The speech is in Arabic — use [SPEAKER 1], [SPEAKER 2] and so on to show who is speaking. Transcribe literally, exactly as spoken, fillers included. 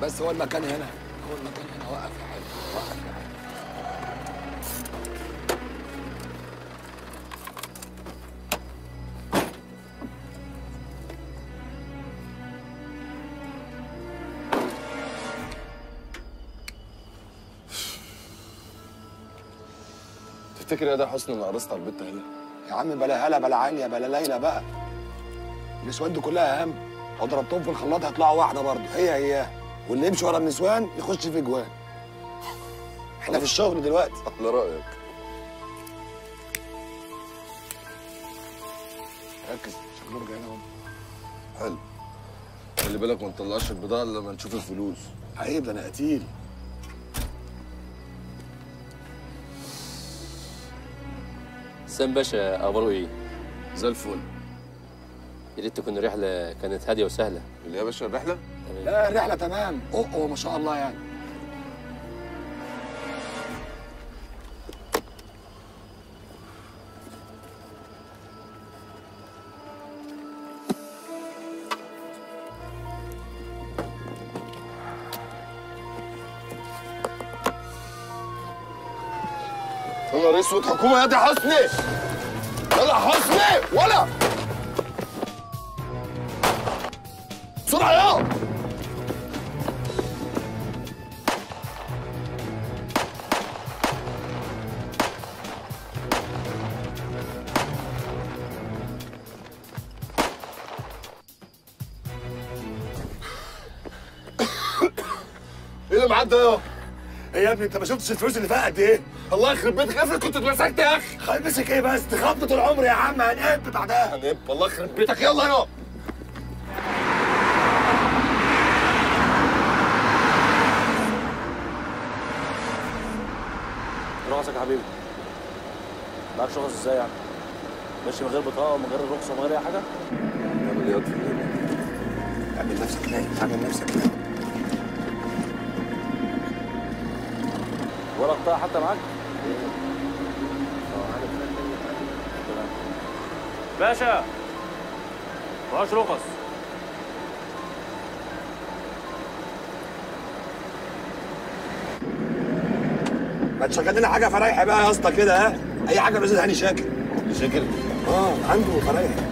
[SPEAKER 1] بس هو المكان هنا، هو المكان هنا. وقف يا حاج، وقف يا حاج.
[SPEAKER 2] تفتكر يا ده حسن اني قرصت على البت هلا؟
[SPEAKER 1] يا عم بلا هلا بلا عاليه بلا ليلى بقى. النسوان دي كلها اهم، لو ضربتهم في الخلاط هيطلعوا واحده برضه، هي هي. واللي يمشي ورا النسوان يخش في جوان. احنا في الشغل دلوقتي.
[SPEAKER 2] على رايك.
[SPEAKER 1] ركز، شكلهم جايين اهو.
[SPEAKER 2] حلو. خلي بالك ما نطلعش البضاعه الا لما نشوف الفلوس.
[SPEAKER 1] عيب، ده انا قتيل.
[SPEAKER 3] سام باشا، اخباره ايه؟
[SPEAKER 2] زي الفل.
[SPEAKER 3] يا ريت تكون الرحله كانت هاديه وسهله.
[SPEAKER 2] اللي يا باشا الرحله؟
[SPEAKER 1] لا الرحله تمام، اوه ما شاء الله يعني.
[SPEAKER 2] يا نهار اسود، حكومه يا دي حسني. يلا حسني ولا بسرعه يا ايه اللي معاك ده يا
[SPEAKER 1] ايه يا ابني، انت ما شفتش الفلوس اللي فيها قد ايه؟
[SPEAKER 2] الله يخرب بيتك، افرض كنت اتمسكت يا اخي.
[SPEAKER 1] هيمسك ايه بس؟ تخبط طول العمر يا عم، هنقب بعدها.
[SPEAKER 2] هنقب؟ الله يخرب بيتك، يلا يا
[SPEAKER 4] رخصك يا حبيبي. معكش رخص ازاي يعني؟ ماشي من غير بطاقه ومن غير رخصه ومن غير اي حاجه؟
[SPEAKER 2] نعمل ايه يا طفل؟
[SPEAKER 1] اعمل نفسك نايم، اعمل نفسك نايم.
[SPEAKER 4] ورق بطاقه حتى معاك؟ باشا معكش رخص.
[SPEAKER 1] ما تشغل لنا حاجه فرايحي بقى يا اسطى كده، ها؟ اي حاجه بالاستاذ هاني شاكر.
[SPEAKER 2] شاكر؟
[SPEAKER 1] اه عنده فرايحي.